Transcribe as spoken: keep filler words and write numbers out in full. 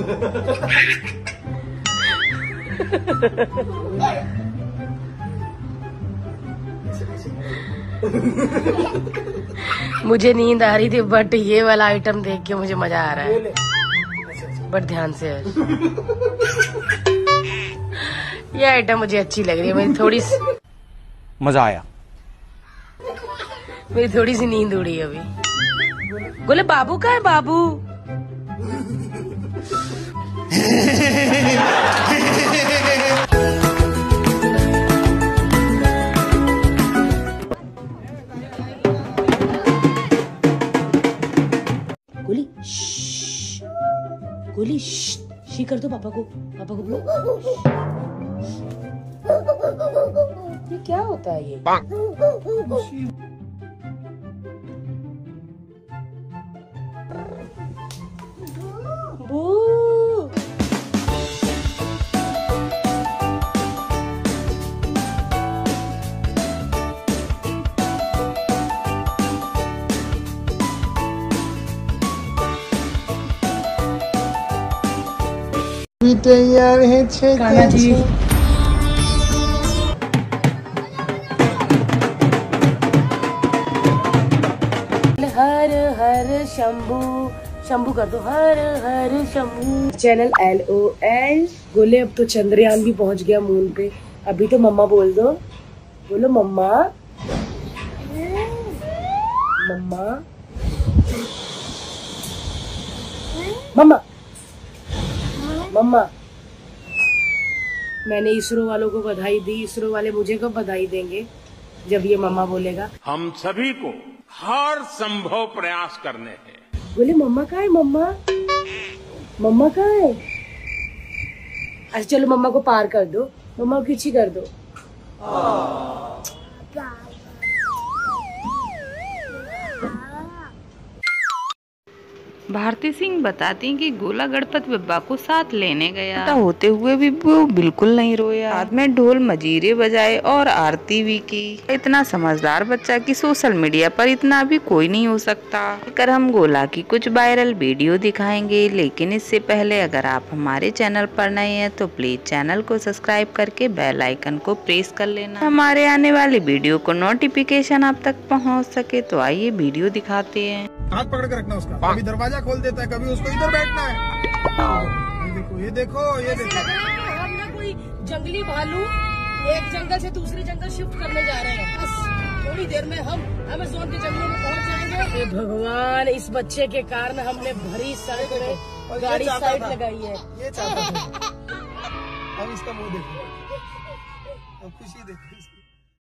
मुझे नींद आ रही थी बट ये वाला आइटम देख के मुझे मजा आ रहा है। बट ध्यान से ये आइटम मुझे अच्छी लग रही है। मेरी थोड़ी सी मजा आया। मेरी थोड़ी सी नींद उड़ी अभी। बोले बाबू का है बाबू। गोली गोली शी कर दो पापा को। पापा को बोलो। ये क्या होता है ये? बू तैयार है कान्हा जी। हर हर शंभू शंभू कर दो। हर हर Shambhu. Channel L O L. बोले अब तो चंद्रयान भी पहुंच गया मून पे। अभी तो मम्मा बोल दो। बोलो मम्मा मम्मा मम्मा मम्मा। मैंने इसरो वालों को बधाई दी। इसरो वाले मुझे कब बधाई देंगे जब ये मम्मा बोलेगा। हम सभी को हर संभव प्रयास करने हैं। बोले मम्मा कहाँ है? मम्मा मम्मा कहाँ है? अच्छा चलो मम्मा को पार कर दो। मम्मा को खींची कर दो। भारती सिंह बताती कि गोला गणपत बब्बा को साथ लेने गया होते हुए भी वो बिल्कुल नहीं रोया। हाथ में ढोल मजीरे बजाए और आरती भी की। इतना समझदार बच्चा कि सोशल मीडिया पर इतना भी कोई नहीं हो सकता। कर हम गोला की कुछ वायरल वीडियो दिखाएंगे, लेकिन इससे पहले अगर आप हमारे चैनल पर नए हैं तो प्लीज चैनल को सब्सक्राइब करके बेल आइकन को प्रेस कर लेना। हमारे आने वाली वीडियो को नोटिफिकेशन आप तक पहुँच सके। तो आइए वीडियो दिखाते हैं। हाथ पकड़ के रखना उसका। कभी दरवाजा खोल देता है, कभी उसको इधर बैठना है। ये देखो ये देखो ये देखो। हम ना कोई जंगली भालू एक जंगल से दूसरे जंगल शिफ्ट करने जा रहे हैं। बस थोड़ी देर में हम अमेज़न के जंगलों में पहुंच जाएंगे। हे भगवान, इस बच्चे के कारण हमने भरी सड़क में गाड़ी साइड लगाई है। ये चाहता है। अब इसका मुंह देखो।